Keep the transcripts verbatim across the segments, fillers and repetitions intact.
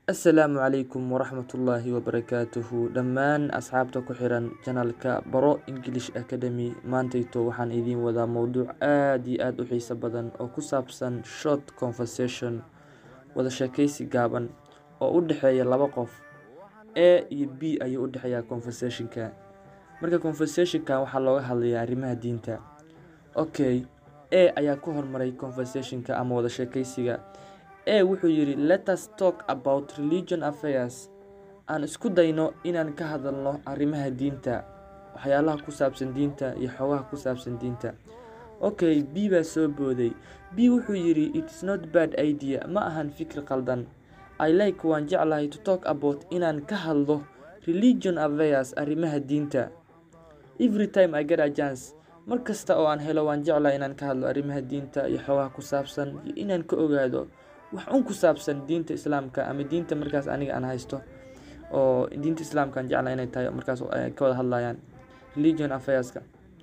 Assalaamu calaykum waraxmatullaahi wabarakaatuhu dhammaan asxaabta ku xiran channelka Baro English Academy. Maantayto waxaan idiin wadaa mowduuc aad iyo aad u xiiso badan oo ku saabsan short conversation, wada sheekaysi gaaban oo u dhexeeya laba qof. A iyo B ayuu u dhexeeyaa conversationka. Marka conversationka waxaa looga hadlayaa arrimaha diinta. Okay, A ayaa ku hormaray conversationka ama wada sheekaysiga. A wuxuu yiri, let us talk about religion affairs. Aan isku dayno inaan ka hadalno arrimaha diinta, waxyaalaha ku saabsan diinta iyo xogaha ku saabsan diinta. Okay, B baa soo booday. B wuxuu yiri, it's not bad idea, ma ahan fikir qaldan. I like waan jeclahay to talk about inaan ka hadlo religion affairs, arrimaha diinta. Every time I get a chance, mar kasta oo aan helo waan jeclahay inaan ka hadlo arrimaha diinta iyo xogaha ku saabsan iyo inaan ka ogaado wax un ku saabsan diinta Islaamka ama diinta markaas aniga aan haysto oo diinta Islaamka aan jeclahay inay tahay markaas ay ka wada hadlayaan religion affairs-ka.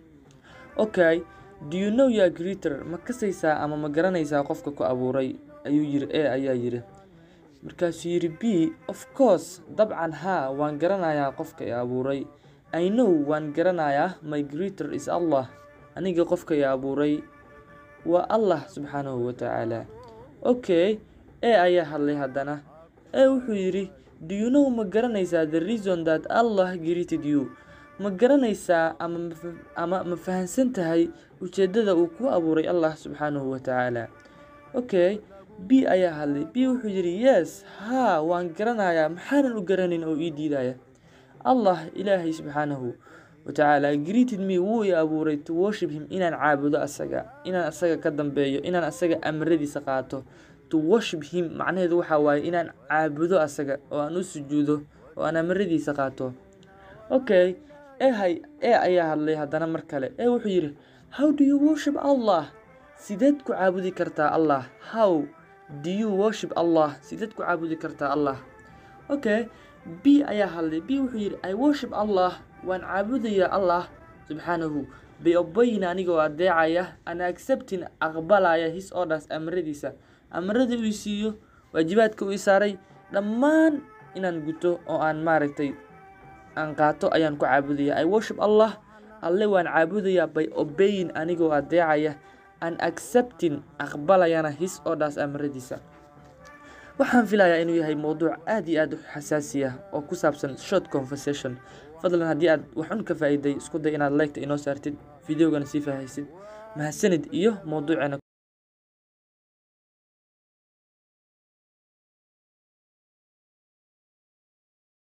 Okay, do you know your creator? Ma kasaysaa ama ma garanaysaa qofka ku abuuray? Ayuu yiri A ayaa yiri. Markaasuu yiri B, of course, dabcan haa, waan garanayaa qofka i abuuray. I know waan garanayaa, my creator is Allah. Aniga qofka i abuuray waa Allah subxaanahu wa ta'ala. Okay, A ayaa hadlay haddana. A wuxuu yiri, do you know ma garanaysaa the reason that Allah created you? Ma garanaysaa ama ama ma fahansan tahay ujeedada uu ku abuuray Allah subxaanahu wa ta'ala? Okay, B ayaa hadlay. B wuxuu yiri, yes, haa, waan garanayaa, maxaanan u garanin oo ii diidaya? Allah Ilaahay subxaanahu wa ta'ala created me, wuu i abuuray to worship him, inaan caabudo asaga, inaan asaga ka dambeeyo, inaan asaga amradiisa qaato. To worship him macnaheedu waxa waaye inaan caabudo asaga oo aan u sujuudo oo aan amradiisa qaato. Okay, A hay A ayaa hadlay haddana mar kale. A wuxuu yiri, how do you worship Allah? Sideed ku caabudi kartaa Allah? How do you worship Allah? Sideed ku caabudi kartaa Allah? Okay, B ayaa hadlay. B wuxuu yiri, I worship Allah, waan caabudayaa Allah subxaanahu by obeying, anigoo adeecaya, and accepting, aqbalaya his orders, amradiisa. Amradii uu siiyo, waajibaadka uu saaray dhammaan inaan guto oo aan maaragtay aan qaato ayaan ku caabudayaa. I worship Allah, alle waan caabudayaa by obeying, anigoo adeecaya, and accepting, aqbalayana his orders, amradiisa. Waxaan filayaa inuu yahay mowduuc aad iyo aad u xasaasi ah oo ku saabsan short conversation. Fadlan haddii aad wax un ka faa'iiday, isku day inaad like inoo saartid, videogana sii faahaysid. Mahadsanid iyo mowduucana